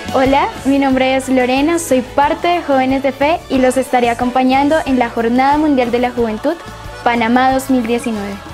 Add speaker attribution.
Speaker 1: Hola, mi nombre es Lorena, soy parte de Jóvenes de Fe y los estaré acompañando en la Jornada Mundial de la Juventud, Panamá 2019.